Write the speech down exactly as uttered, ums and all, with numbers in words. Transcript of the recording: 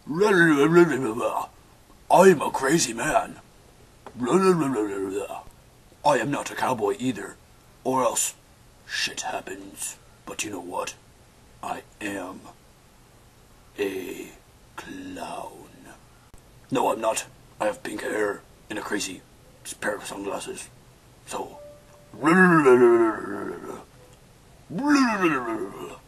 I'm a crazy man. I am not a cowboy either, or else shit happens. But you know what? I am a clown. No, I'm not. I have pink hair and a crazy pair of sunglasses. So...